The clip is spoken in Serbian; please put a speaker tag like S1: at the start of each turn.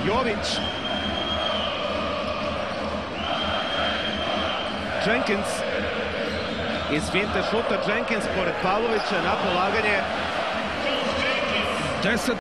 S1: Jović. Jenkins. Iz finte šuta Jenkins pored Pavlovića na polaganje.
S2: 10